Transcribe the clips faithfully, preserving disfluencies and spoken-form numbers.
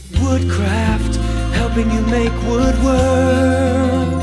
Woodcraft, helping you make woodwork.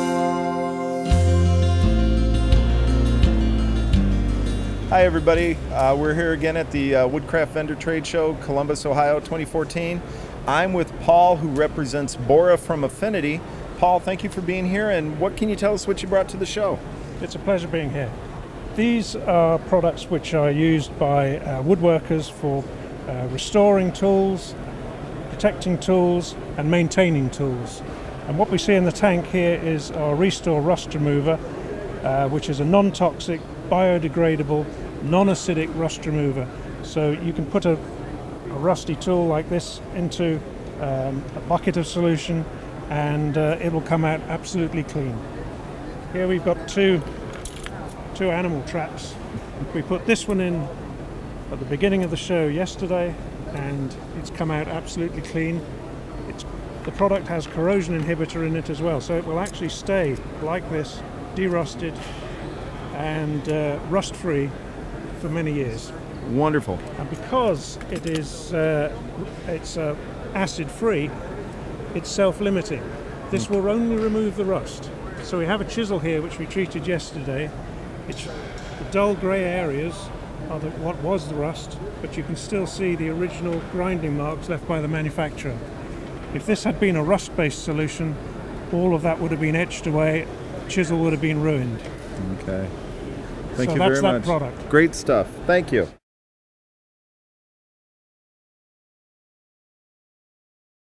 Hi everybody, uh, we're here again at the uh, Woodcraft Vendor Trade Show, Columbus, Ohio twenty fourteen. I'm with Paul, who represents Bora from Affinity. Paul, thank you for being here, and what can you tell us what you brought to the show? It's a pleasure being here. These are products which are used by uh, woodworkers for uh, restoring tools, protecting tools and maintaining tools. And what we see in the tank here is our Restore Rust Remover, uh, which is a non-toxic, biodegradable, non-acidic rust remover. So you can put a, a rusty tool like this into um, a bucket of solution and uh, it will come out absolutely clean. Here we've got two two animal traps. We put this one in at the beginning of the show yesterday and it's come out absolutely clean. It's, the product has corrosion inhibitor in it as well, so it will actually stay like this, derusted and uh, rust-free for many years. Wonderful. And because it is uh, it's uh, acid-free, it's self-limiting. This will only remove the rust. So we have a chisel here which we treated yesterday. It's the dull grey areas are the, what was the rust, but you can still see the original grinding marks left by the manufacturer. If this had been a rust-based solution, all of that would have been etched away, chisel would have been ruined. Okay. Thank so you that's very that much. Product. Great stuff. Thank you.